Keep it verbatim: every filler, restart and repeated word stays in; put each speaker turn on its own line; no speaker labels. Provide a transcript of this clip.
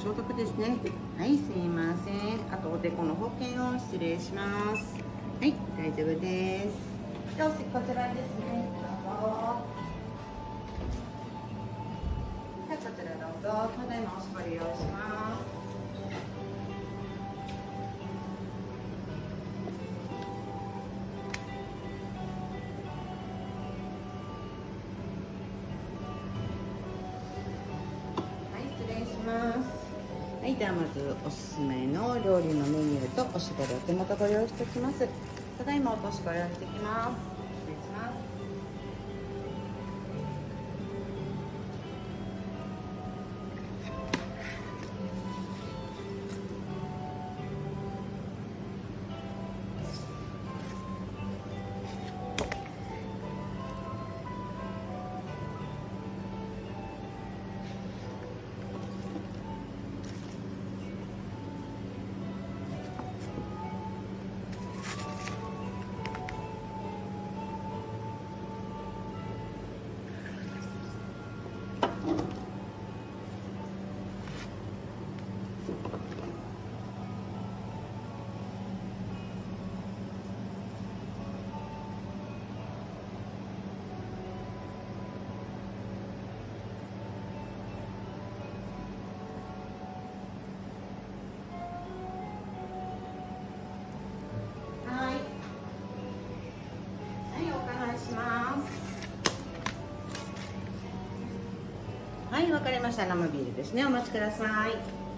消毒ですね。はい、すいません。あとおでこの保険を失礼します。はい、大丈夫です。ではこちらですね。どうぞ。はい、こちらどうぞ。ただいまおしぼり用意します。はい、ではまずおすすめの料理のメニューとおしぼりを手元ご用意しておきます。ただいまお年ご用意してきます。失礼します。はい、わかりました。生ビールですね。お待ちください。